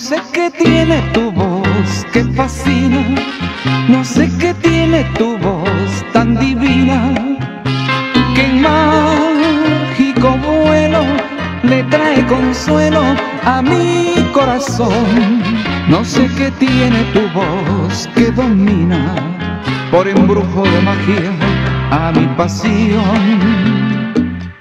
sé qué tiene tu voz que fascina, no sé qué tiene tu voz tan divina, que en mágico vuelo le trae consuelo a mi corazón. No sé qué tiene tu voz que domina por embrujo de magia a mi pasión.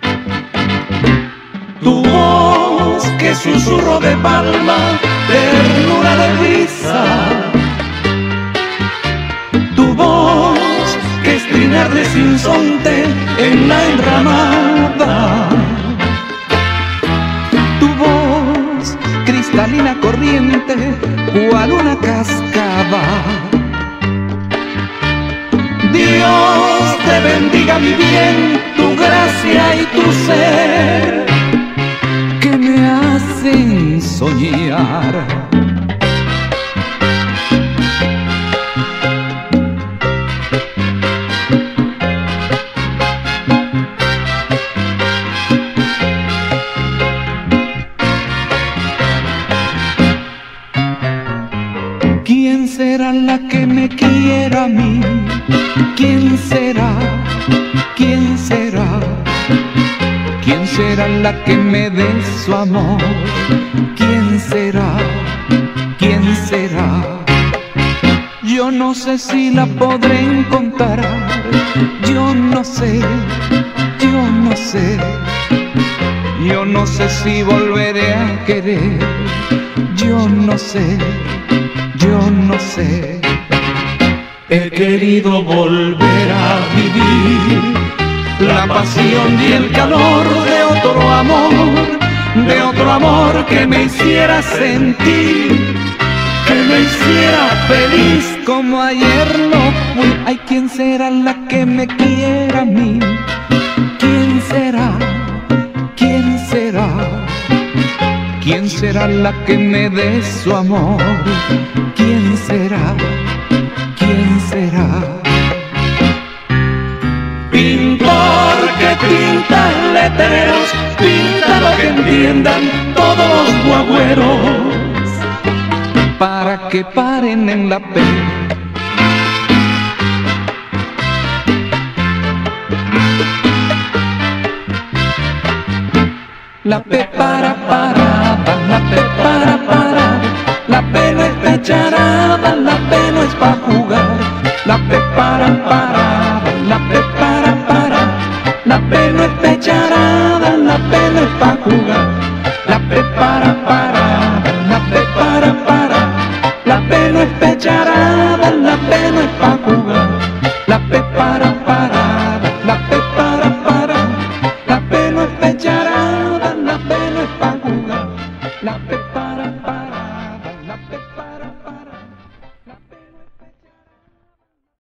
Tu voz que susurro de palma, ternura de risa. Tu voz que es trinar de sinsonte en la enramada. Tu voz cristalina corriente, cual una cascada. Dios te bendiga mi bien, tu gracia y tu ser, que me hacen soñar. ¿Quién será la que me quiera a mí? ¿Quién será? ¿Quién será? ¿Quién será la que me dé su amor? ¿Quién será? ¿Quién será? Yo no sé si la podré encontrar. Yo no sé, yo no sé. Yo no sé si volveré a querer. Yo no sé, yo no sé. He querido volver a vivir la pasión y el calor de otro amor que me hiciera sentir, que me hiciera feliz como ayer lo fui. Ay, ¿quién será la que me quiera a mí? ¿Quién será? ¿Quién será? ¿Quién será la que me dé su amor? ¿Quién será? ¿Quién será? Pintor que pinta letreros, pinta lo que entiendan todos los guagüeros, para que paren en la P. La P para parada, la P para parar, la P no es pecharada, la P no es pa' jugar. La P para parada, la P para parar, la P no es pecharada.